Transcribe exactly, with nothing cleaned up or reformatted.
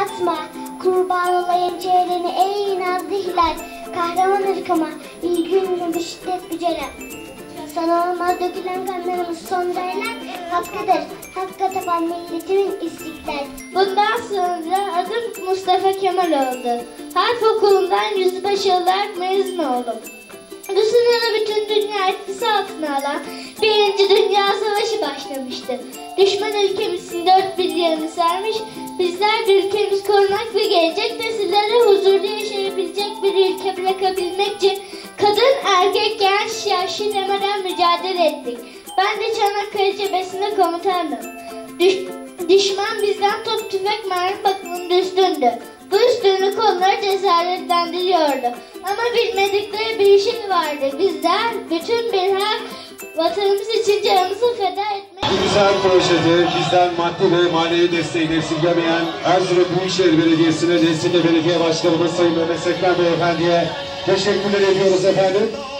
yaşatma. Kurban olayım çevreni ey nazlı hilal. Kahraman ırkıma iyi günlü bir şiddet gücelen. Sana olmaz dökülen kanlarımız son derler. Hakkıdır, hakka tapan milletimin istiklal. Bundan sonra adım Mustafa Kemal oldu. Harp okulundan yüzbaşı olarak mezun oldum. Bu sırada bütün dünya etkisi altına alan Birinci Dünya Savaşı başlamıştı. Düşman ülkemizin dört bir yanını sarmış, bizler de ülkemizi korumak ve gelecek nesillere huzurlu yaşayabilecek bir ülke bırakabilmek için kadın, erkek, genç, yaşlı demeden mücadele ettik. Ben de Çanakkale cephesinde komutandım. Düş düşman bizden top, tüfek, mermi bakımında üstündü. Bu üstünlük onları cesaretlendiriyordu. Ama bilmedikleri bir şey vardı. Bizler bütün bir hak vatanımız için canımızı feda etmek... Bu güzel projede bizden maddi ve manevi desteğini esirgemeyen Erzurum Büyükşehir Belediyesi'ne, Nesli'de Belediye Başkanımız Sayın Mehmet Sekmen Beyefendi'ye teşekkürler ediyoruz efendim.